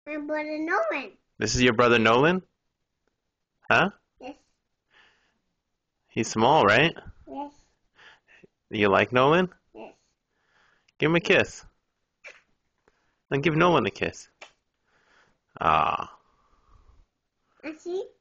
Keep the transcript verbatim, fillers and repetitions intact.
My brother Nolan. This is your brother Nolan? Huh? Yes. He's small, right? Yes. You like Nolan? Yes. Give him a kiss. Then give Nolan a kiss. Ah. I see.